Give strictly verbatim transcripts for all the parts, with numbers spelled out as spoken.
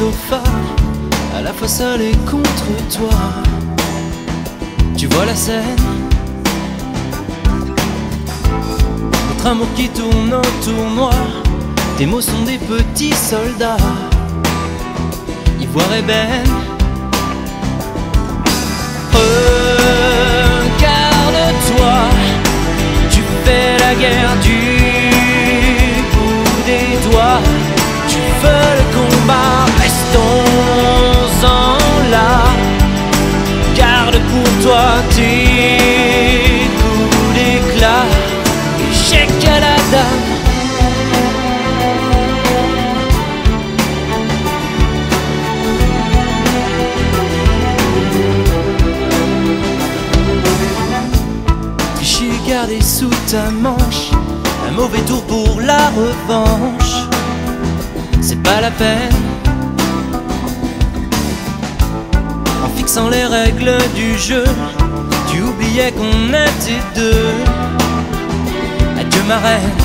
sofa, à la fois seul et contre toi. Tu vois la scène, notre amour qui tourne en tournoi. Tes mots sont des petits soldats, ivoire ébène. Regarde-toi, tu fais la guerre du bout des doigts. Tu veux le combat, restons-en là. Garde pour toi tes coups d'éclat. Échec à la dame. Gardé sous ta manche, un mauvais tour pour la revanche. C'est pas la peine. En fixant les règles du jeu, tu oubliais qu'on était deux. Adieu ma reine.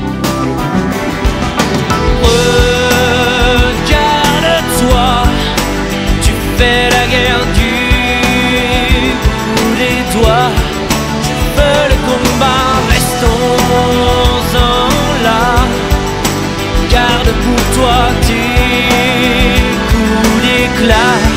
Regarde-toi, tu fais la guerre du bout des doigts. Le combat, restons-en là. Garde pour toi tes coups d'éclat.